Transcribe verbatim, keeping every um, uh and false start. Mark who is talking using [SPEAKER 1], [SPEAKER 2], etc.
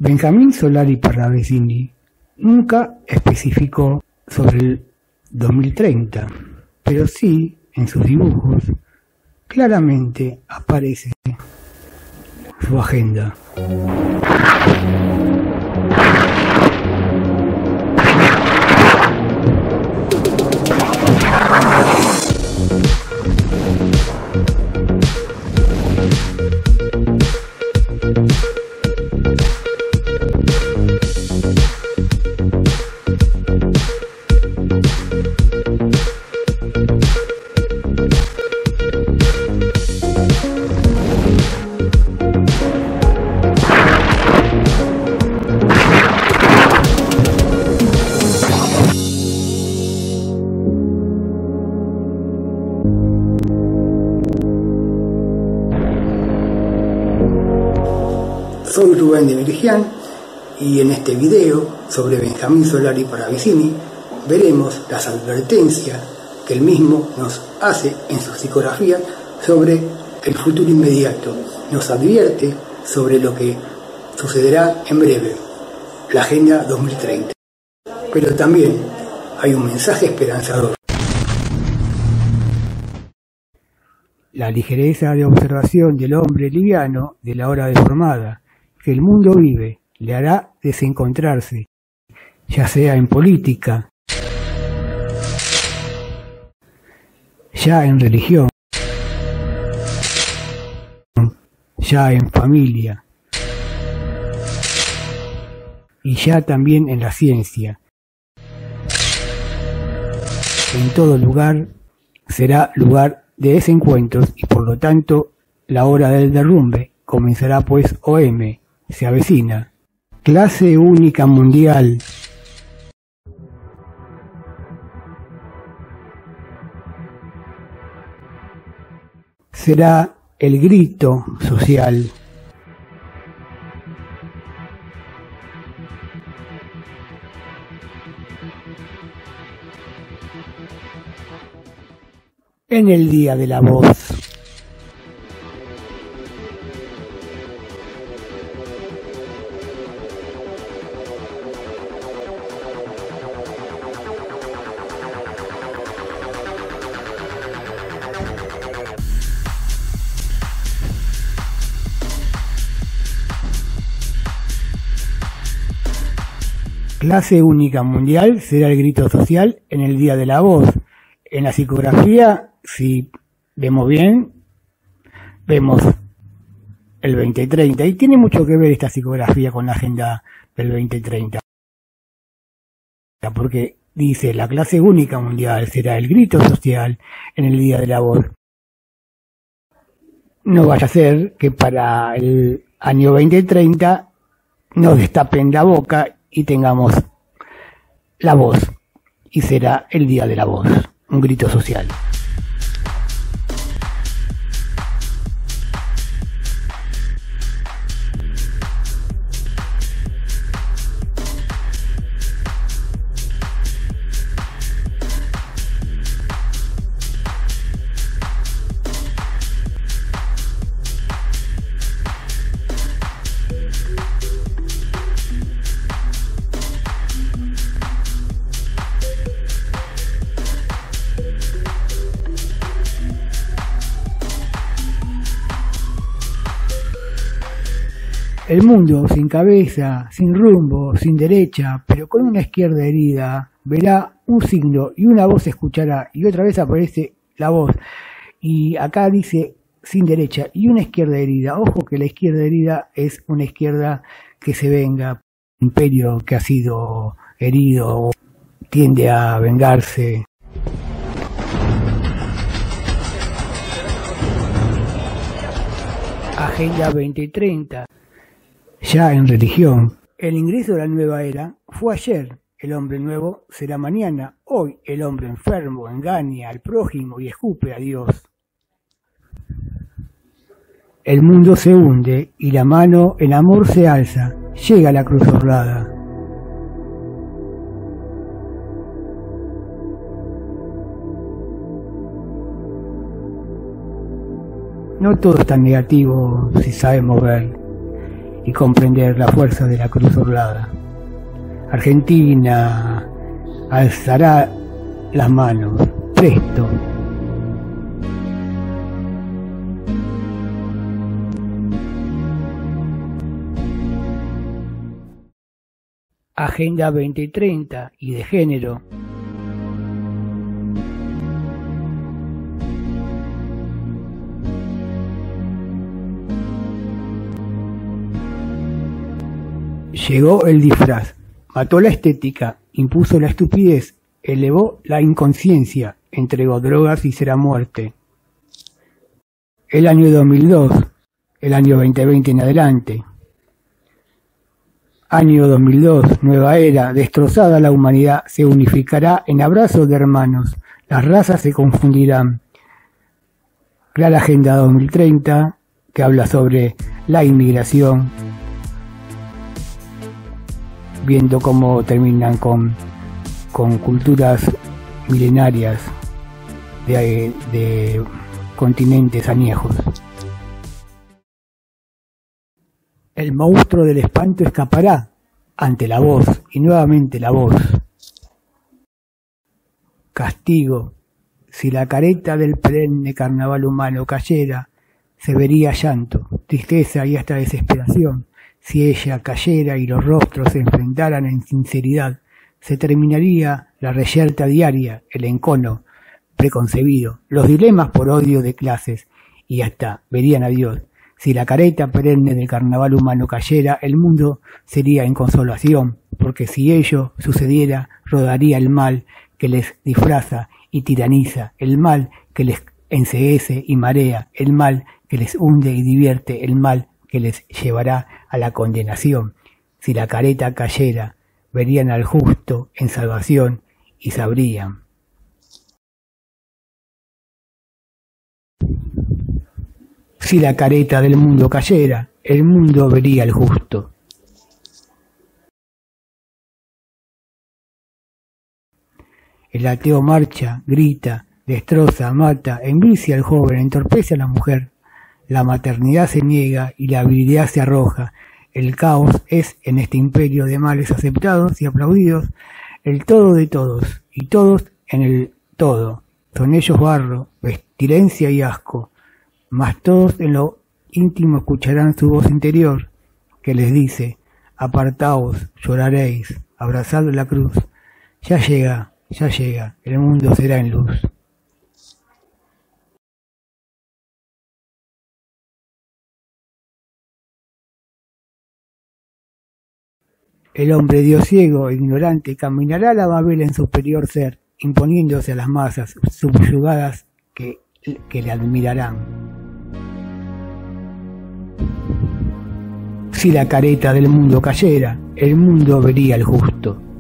[SPEAKER 1] Benjamín Solari Parravicini nunca especificó sobre el dos mil treinta, pero sí en sus dibujos claramente aparece su agenda. Soy Rubén de Merigian y en este video sobre Benjamín Solari Parravicini veremos las advertencias que él mismo nos hace en su psicografía sobre el futuro inmediato. Nos advierte sobre lo que sucederá en breve, la Agenda dos mil treinta. Pero también hay un mensaje esperanzador. La ligereza de observación del hombre liviano de la hora deformada que el mundo vive le hará desencontrarse, ya sea en política, ya en religión, ya en familia y ya también en la ciencia. En todo lugar será lugar de desencuentros y por lo tanto la hora del derrumbe comenzará, pues O M se avecina. Clase única mundial. Será el grito social. En el día de la voz. Clase única mundial será el grito social en el día de la voz. En la psicografía, si vemos bien, vemos el veinte treinta y tiene mucho que ver esta psicografía con la agenda del veinte treinta, porque dice la clase única mundial será el grito social en el día de la voz. No vaya a ser que para el año veinte treinta nos destapen la boca y tengamos la voz, y será el día de la voz, un grito social. El mundo sin cabeza, sin rumbo, sin derecha, pero con una izquierda herida, verá un signo y una voz se escuchará y otra vez aparece la voz. Y acá dice sin derecha y una izquierda herida. Ojo que la izquierda herida es una izquierda que se venga. El imperio que ha sido herido tiende a vengarse. Agenda veinte treinta. Ya en religión, el ingreso de la nueva era fue ayer, el hombre nuevo será mañana, hoy el hombre enfermo engaña al prójimo y escupe a Dios. El mundo se hunde y la mano en amor se alza, llega la cruz orlada. No todo es tan negativo si sabemos ver. y comprender la fuerza de la cruz orlada. Argentina alzará las manos, presto. Agenda veinte treinta y de género. Llegó el disfraz, mató la estética, impuso la estupidez, elevó la inconsciencia, entregó drogas y será muerte. El año dos mil dos, el año veinte veinte en adelante. Año dos mil dos, nueva era, destrozada la humanidad, se unificará en abrazos de hermanos, las razas se confundirán. Clara Agenda dos mil treinta, que habla sobre la inmigración, viendo cómo terminan con, con culturas milenarias de, de continentes añejos. El monstruo del espanto escapará ante la voz, y nuevamente la voz. Castigo. Si la careta del perenne carnaval humano cayera, se vería llanto, tristeza y hasta desesperación. Si ella cayera y los rostros se enfrentaran en sinceridad, se terminaría la reyerta diaria, el encono preconcebido, los dilemas por odio de clases, y hasta verían a Dios. Si la careta perenne del carnaval humano cayera, el mundo sería en consolación, porque si ello sucediera, rodaría el mal que les disfraza y tiraniza, el mal que les enceguece y marea, el mal que les hunde y divierte, el mal que les llevará a la condenación. Si la careta cayera, verían al justo en salvación y sabrían. Si la careta del mundo cayera, el mundo vería al justo. El ateo marcha, grita, destroza, mata, envicia al joven, entorpece a la mujer. La maternidad se niega y la virilidad se arroja. El caos es, en este imperio de males aceptados y aplaudidos, el todo de todos, y todos en el todo. Son ellos barro, pestilencia y asco, mas todos en lo íntimo escucharán su voz interior, que les dice: apartaos, lloraréis, abrazad la cruz. Ya llega, ya llega, el mundo será en luz. El hombre Dios ciego e ignorante caminará a la Babel en superior ser, imponiéndose a las masas subyugadas que, que le admirarán. Si la careta del mundo cayera, el mundo vería al justo.